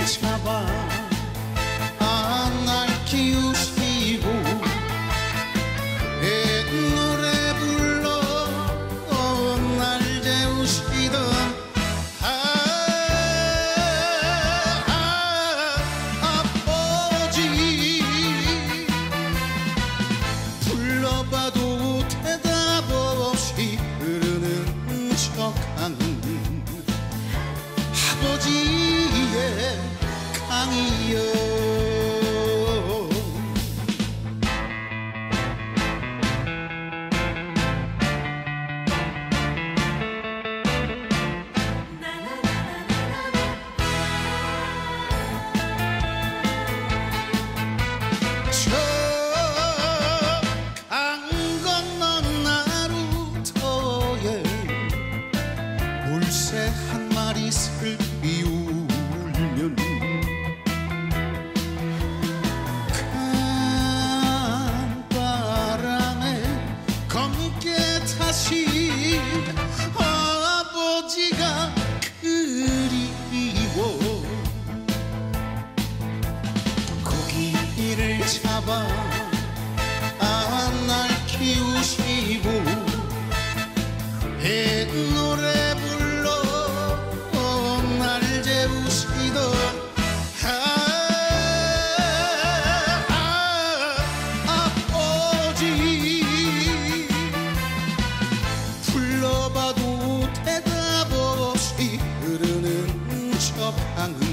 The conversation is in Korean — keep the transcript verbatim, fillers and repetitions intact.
잡아 아, 날 키우시고 내 노래 불러 어, 날 재우시던 아, 아, 아버지 불러봐도 대답 없이 흐르는 척하는 아버지의 강이여. 저 강 건너 나루터에 물새 한 마리 슬피 울면 강바람에 검게 다시 아버지가 그리워 고기를 잡아 아, 날 키우시고 애 노래 불러 어, 날 재우시던 아, 아, 아버지 불러봐도 대답 없이 흐르는 저 강을